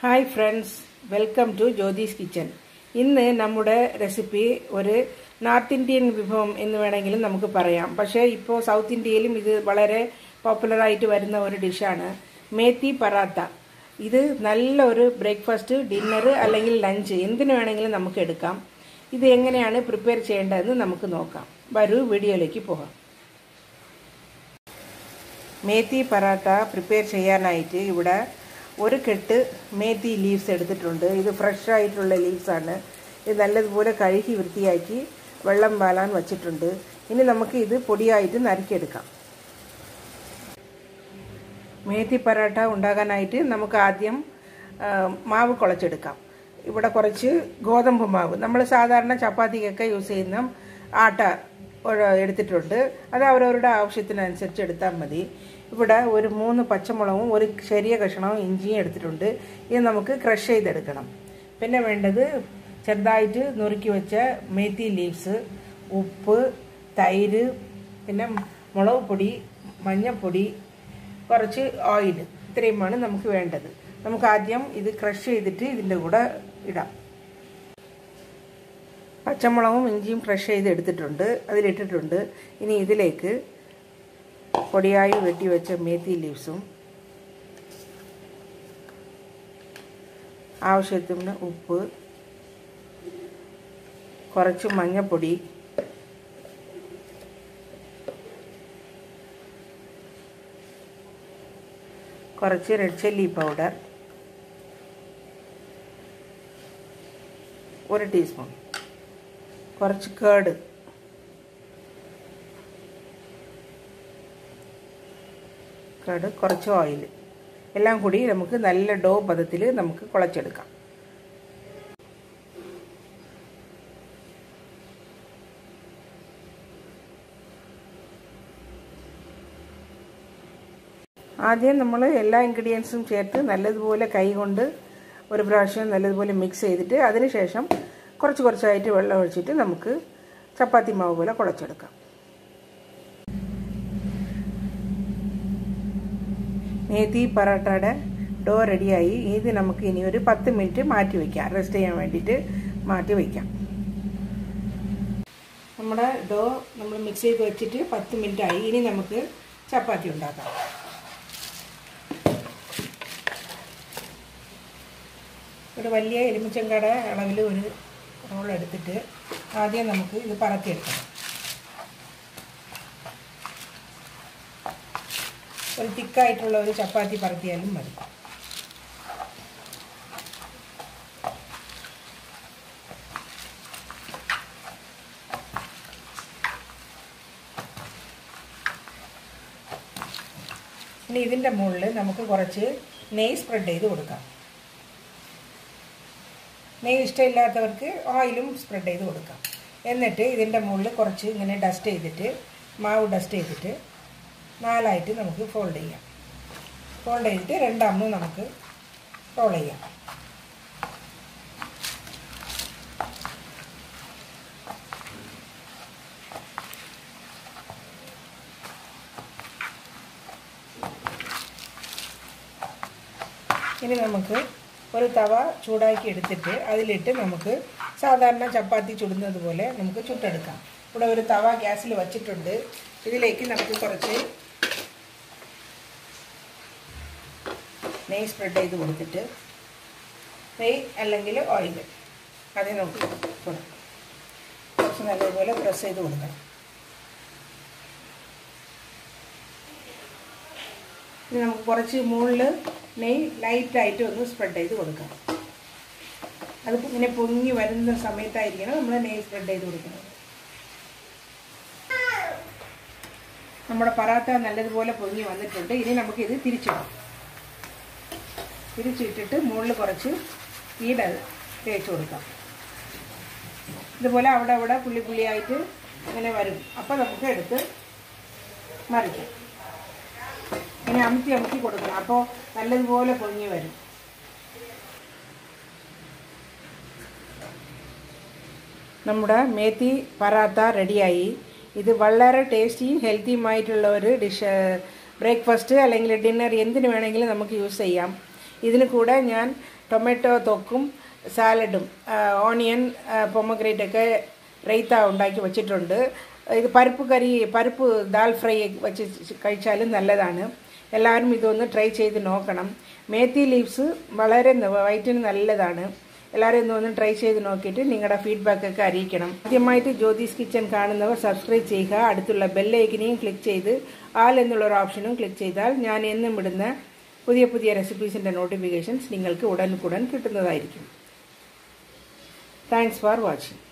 Hi friends, welcome to Jyothi's kitchen. ഇന്ന് നമ്മുടെ recipe ഒരു നോർത്ത് ഇന്ത്യൻ വിഭവം എന്ന് വേണമെങ്കിലും നമുക്ക് പറയാം. പക്ഷേ ഇപ്പോൾ സൗത്ത് ഇന്ത്യയിലും ഇത് വളരെ പോപ്പുലറായിട്ട് വരുന്ന ഒരു ഡിഷാണ് മേത്തി പറാത്ത. ഇത് നല്ലൊരു ബ്രേക്ക്ഫാസ്റ്റ്, ഡിന്നർ അല്ലെങ്കിൽ ലഞ്ച് എന്തിനു വേണമെങ്കിലും നമുക്ക് എടുക്കാം. ഇത് എങ്ങനെയാണ് പ്രിപ്പയർ ചെയ്യേണ്ടതെന്ന് നമുക്ക് നോക്കാം. വരൂ വീഡിയോയിലേക്ക് പോകാം. മേത്തി പറാത്ത പ്രിപ്പയർ ചെയ്യാനായിട്ട് ഇവിടെ ഒരു കെട്ട് മേത്തി ലീവ്സ് എടുത്തിട്ടുണ്ട്. ഇത് ഫ്രഷ് ആയിട്ടുള്ള ലീവ്സാണ്. ഇത് നല്ലതുപോലെ കഴുകി വൃത്തിയാക്കി വെള്ളം വാലാൻ വച്ചിട്ടുണ്ട്. ഇനി നമുക്ക് ഇത് പൊടിയായിട്ട് നറുക്കിയെടുക്കാം. മേത്തി പറാട്ട ഉണ്ടാകാനായിട്ട് നമുക്ക് ആദ്യം മാവ് കുഴച്ചെടുക്കാം. ഇവിടെ കുറച്ച് ഗോതമ്പ് മാവ്, നമ്മൾ സാധാരണ ചപ്പാത്തിക്കൊക്കെ യൂസ് ചെയ്യുന്ന ആട്ട എടുത്തിട്ടുണ്ട്. അത് അവരവരുടെ ആവശ്യത്തിനനുസരിച്ച് എടുത്താൽ മതി. ഇവിടെ ഒരു 3 പച്ചമുളകും ഒരു ചെറിയ കഷ്ണവും ഇഞ്ചിയും എടുത്തിട്ടുണ്ട്. ഇത് നമുക്ക് ക്രഷ് ചെയ്തെടുക്കണം. പിന്നെ വേണ്ടത് ചെറുതായിട്ട് നുറുക്കി വെച്ച മേത്തി ലീവ്സ്, ഉപ്പ്, തൈര്, പിന്നെ മുളക് പൊടി, മഞ്ഞൾപ്പൊടി, കുറച്ച് ഓയിൽ. ഇത്രയുമാണ് നമുക്ക് വേണ്ടത്. നമുക്ക് ആദ്യം ഇത് ക്രഷ് ചെയ്തിട്ട് ഇതിൻ്റെ കൂടെ ഇടാം. പച്ചമുളകും ഇഞ്ചിയും ക്രഷ് ചെയ്ത് എടുത്തിട്ടുണ്ട്, അതിലിട്ടിട്ടുണ്ട്. ഇനി ഇതിലേക്ക് പൊടിയായി വെട്ടി വെച്ച മേത്തി ലീവ്സും, ആവശ്യത്തിന് ഉപ്പ്, കുറച്ച് മഞ്ഞൾപ്പൊടി, കുറച്ച് റെഡ് ചില്ലി പൗഡർ, 1 ടീസ്പൂൺ, കുറച്ച് കേർഡ്, കുറച്ച് ഓയിൽ, എല്ലാം കൂടി നമുക്ക് നല്ല ഡോ പദത്തിൽ നമുക്ക് കുഴച്ചെടുക്കാം. ആദ്യം നമ്മൾ എല്ലാ ഇൻഗ്രീഡിയൻസും ചേർത്ത് നല്ലതുപോലെ കൈ കൊണ്ട് ഒരു പ്രാവശ്യം നല്ലതുപോലെ മിക്സ് ചെയ്തിട്ട് അതിനുശേഷം കുറച്ചായിട്ട് വെള്ളം ഒഴിച്ചിട്ട് നമുക്ക് ചപ്പാത്തി മാവ് പോലെ കുഴച്ചെടുക്കാം. മേത്തി പറാട്ടയുടെ ഡോ റെഡിയായി. ഇത് നമുക്ക് ഇനി ഒരു 10 മിനിറ്റ് മാറ്റി വയ്ക്കാം, റെസ്റ്റ് ചെയ്യാൻ വേണ്ടിയിട്ട് മാറ്റി വയ്ക്കാം. നമ്മുടെ ഡോ നമ്മൾ മിക്സ് ചെയ്ത് വെച്ചിട്ട് 10 മിനിറ്റ് ആയി. ഇനി നമുക്ക് ചപ്പാത്തി ഉണ്ടാക്കാം. ഒരു വലിയ എലുമിച്ചങ്കട അളവിൽ ഒരു റോൾ എടുത്തിട്ട് ആദ്യം നമുക്ക് ഇത് പരത്തിയെടുക്കണം. ഒരു തിക്കായിട്ടുള്ള ഒരു ചപ്പാത്തി പരത്തിയാലും മതി. ഇനി ഇതിൻ്റെ മുകളിൽ നമുക്ക് കുറച്ച് നെയ്യ് സ്പ്രെഡ് ചെയ്ത് കൊടുക്കാം. നെയ്യ് ഇഷ്ടമില്ലാത്തവർക്ക് ഓയിലും സ്പ്രെഡ് ചെയ്ത് കൊടുക്കാം. എന്നിട്ട് ഇതിൻ്റെ മുകളിൽ കുറച്ച് ഇങ്ങനെ ഡസ്റ്റ് ചെയ്തിട്ട്, മാവ് ഡസ്റ്റ് ചെയ്തിട്ട് 4ആയിട്ട് നമുക്ക് ഫോൾഡ് ചെയ്യാം. ഫോൾഡ് ചെയ്തിട്ട് രണ്ടാമത് നമുക്ക് റോൾ ചെയ്യാം. ഇനി നമുക്ക് ഒരു തവ ചൂടാക്കി എടുത്തിട്ട് അതിലിട്ട് നമുക്ക് സാധാരണ ചപ്പാത്തി ചുടുന്നത് പോലെ നമുക്ക് ചുട്ടെടുക്കാം. ഇവിടെ ഒരു തവ ഗ്യാസിൽ വച്ചിട്ടുണ്ട്. ഇതിലേക്ക് നമുക്ക് കുറച്ച് നെയ്യ് സ്പ്രെഡ് ചെയ്ത് കൊടുത്തിട്ട്, നെയ്യ് അല്ലെങ്കിൽ ഓയിൽ അതിൽ നമുക്ക് കൊടുക്കാം. കുറച്ച് നല്ലതുപോലെ പ്രസ് ചെയ്ത് കൊടുക്കണം. ഇനി നമുക്ക് കുറച്ച് മുകളിൽ നെയ്യ് ലൈറ്റായിട്ട് ഒന്ന് സ്പ്രെഡ് ചെയ്ത് കൊടുക്കാം. അത് ഇങ്ങനെ പൊങ്ങി വരുന്ന സമയത്തായിരിക്കണം നമ്മൾ നെയ്യ് സ്പ്രെഡ് ചെയ്ത് കൊടുക്കുന്നത്. നമ്മുടെ പറാത്ത നല്ലതുപോലെ പൊങ്ങി വന്നിട്ടുണ്ട്. ഇനി നമുക്കിത് തിരിച്ചിടാം. തിരിച്ചിട്ടിട്ട് മുകളിൽ കുറച്ച് ഈട തേച്ച് കൊടുക്കാം. ഇതുപോലെ അവിടെ പുള്ളിയായിട്ട് ഇങ്ങനെ വരും. അപ്പോൾ നമുക്ക് എടുത്ത് മറിക്കാം. ഇങ്ങനെ അമുത്തി കൊടുക്കണം. അപ്പോൾ നല്ലതുപോലെ പൊങ്ങി വരും. നമ്മുടെ മേത്തി പറാത്ത റെഡിയായി. ഇത് വളരെ ടേസ്റ്റിയും ഹെൽത്തിയുമായിട്ടുള്ള ഒരു ഡിഷ്. ബ്രേക്ക്ഫാസ്റ്റ് അല്ലെങ്കിൽ ഡിന്നർ എന്തിനു വേണമെങ്കിലും നമുക്ക് യൂസ് ചെയ്യാം. ഇതിന് കൂടെ ഞാൻ ടൊമാറ്റോ തൊക്കും സാലഡും ഓണിയൻ പൊമഗ്രേറ്റൊക്കെ റൈത്ത ഉണ്ടാക്കി വെച്ചിട്ടുണ്ട്. ഇത് പരിപ്പ് ദാൽ ഫ്രൈ വെച്ച് കഴിച്ചാലും നല്ലതാണ്. എല്ലാവരും ഇതൊന്ന് ട്രൈ ചെയ്ത് നോക്കണം. മേത്തി ലീവ്സ് വളരെ വയറ്റിന് നല്ലതാണ്. എല്ലാവരും ഇതൊന്ന് ട്രൈ ചെയ്ത് നോക്കിയിട്ട് നിങ്ങളുടെ ഫീഡ്ബാക്കൊക്കെ അറിയിക്കണം. ആദ്യമായിട്ട് ജ്യോതിസ് കിച്ചൺ കാണുന്നവർ സബ്സ്ക്രൈബ് ചെയ്യുക. അടുത്തുള്ള ബെല്ലൈക്കനെയും ക്ലിക്ക് ചെയ്ത് ആൽ എന്നുള്ളൊരു ഓപ്ഷനും ക്ലിക്ക് ചെയ്താൽ ഞാൻ എന്നും ഇടുന്ന പുതിയ പുതിയ റെസിപ്പീസിൻ്റെ നോട്ടിഫിക്കേഷൻസ് നിങ്ങൾക്ക് ഉടൻ കിട്ടുന്നതായിരിക്കും. Thanks for watching.